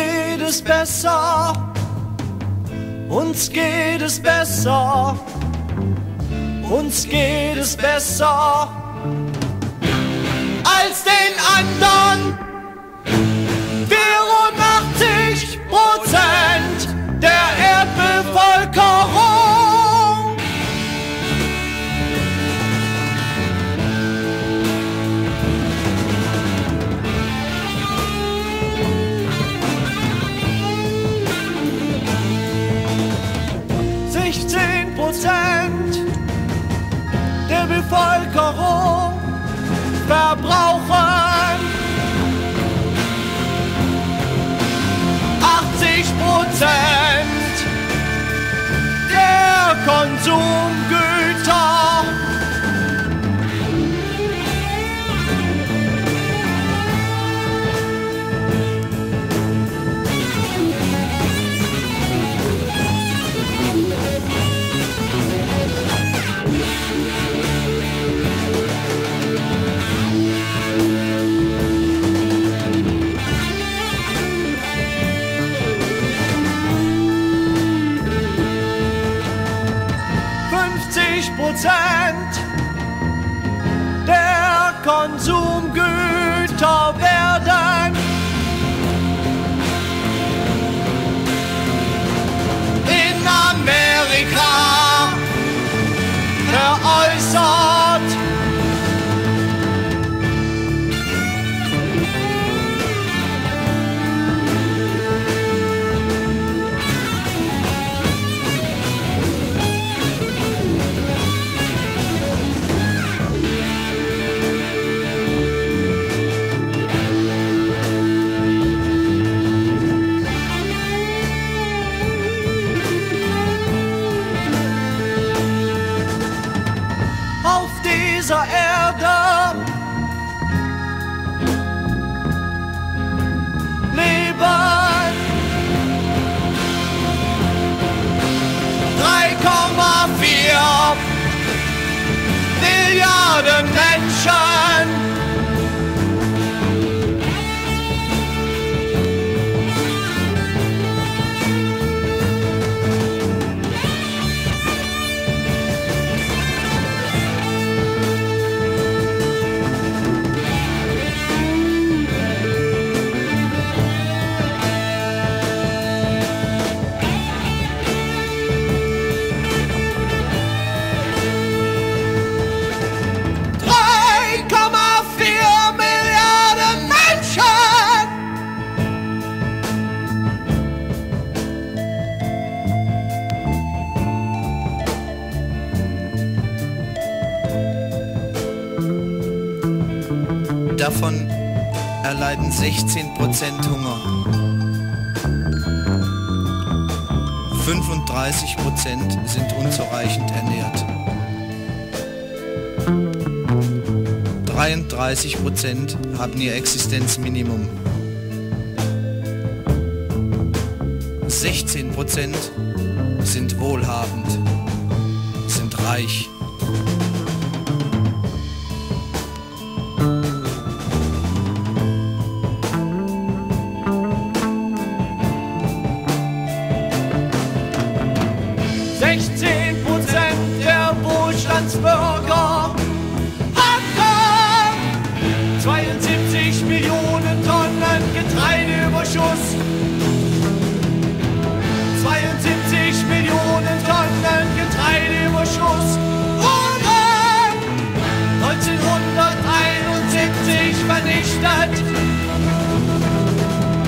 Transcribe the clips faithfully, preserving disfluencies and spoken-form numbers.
geht es besser, uns geht es besser, uns geht es besser als den anderen. vierundachtzig Prozent der Erdbevölkerung. sechzehn Prozent der Bevölkerung verbrauchen achtzig Prozent der Konsumgüter. Prozent der Konsumgüter werden in Amerika veräußert. Dieser Erde leben drei Komma vier Milliarden Menschen. Davon erleiden sechzehn Prozent Hunger. fünfunddreißig Prozent sind unzureichend ernährt. dreiunddreißig Prozent haben ihr Existenzminimum. sechzehn Prozent sind wohlhabend, sind reich. sechzehn Prozent der Wohlstandsbürger hatten zweiundsiebzig Millionen Tonnen Getreideüberschuss. zweiundsiebzig Millionen Tonnen Getreideüberschuss wurden neunzehnhunderteinundsiebzig vernichtet.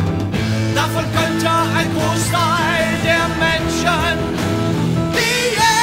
Davon könnte ein Großteil der Menschen die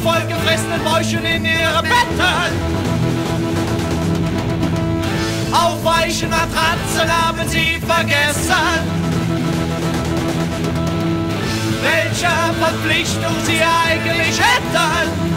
vollgefressenen Mäuschen in ihre Betten. Auf weichen Matratzen haben sie vergessen, welche Verpflichtung sie eigentlich hätten.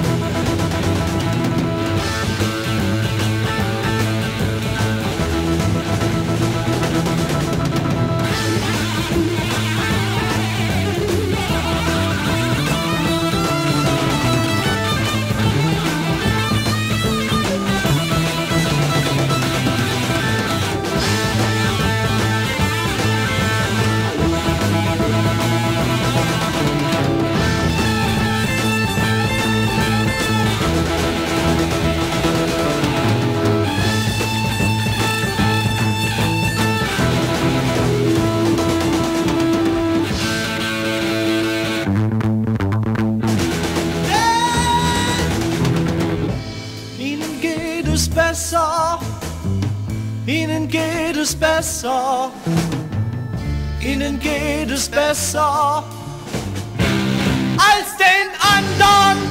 Ihnen geht es besser, ihnen geht es besser als den anderen.